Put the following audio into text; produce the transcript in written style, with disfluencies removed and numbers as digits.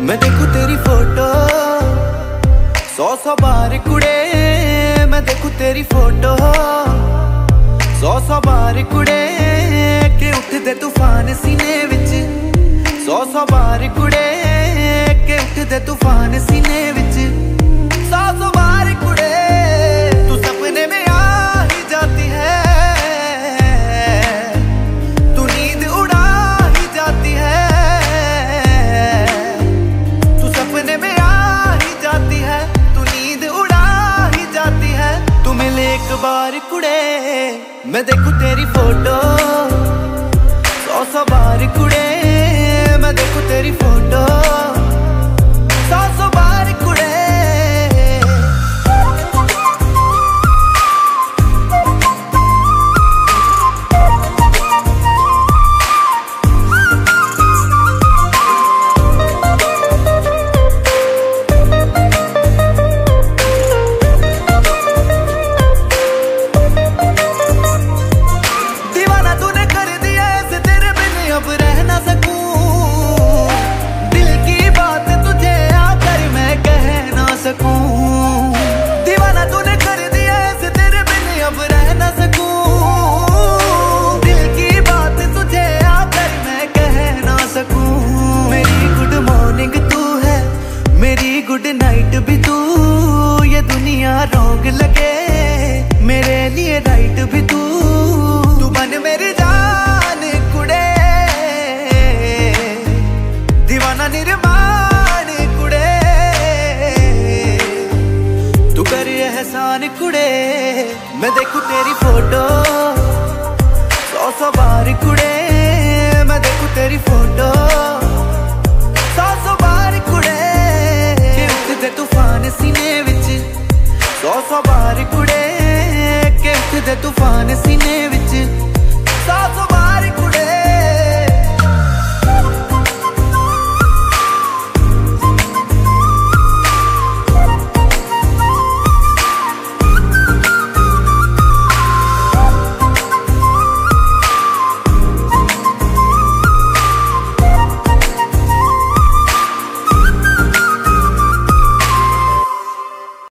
मैं देखूं तेरी फोटो 100 बार कुड़े। मैं देखूं तेरी फोटो 100 बार कुड़े के उठदे तूफान सीने विच। 100 बार कुड़े के उठदे तूफान सीने विच। 100 बार कुड़े तू सपने में आ ही जाती है। तू नींद उड़ा ही जाती है। तू सपने में आ ही जाती है। तू नींद उड़ा ही जाती है। तू मिले एक बार कुड़े मैं देखूं तेरी फोटो 100 बार कुड़े। मैं देखूं तेरी फोटो 100 बार कुड़े। दीवाना तूने कर दिया ऐसे तेरे बिन अब रह ना सकूं। दिल की बात तुझे आकर मैं कह ना सकूं। दीवाना तूने कर दिया ऐसे तेरे बिन अब रह ना सकूं। दिल की बात तुझे आकर मैं कह ना सकूं। मेरी गुड मॉर्निंग तू है, मेरी गुड नाइट भी तू। ये दुनिया रॉन्ग लगे मेरे लिए राइट भी तू। तू बन मेरी जान कुड़े, दीवाना निर्माण कुड़े। तू कर एहसान कुड़े मैं देखूं तेरी फोटो 100 बार कुड़े। मैं देखूं तेरी फोटो 100 बार कुड़े के उठदे तूफान सीने विच। 100 बार कुड़े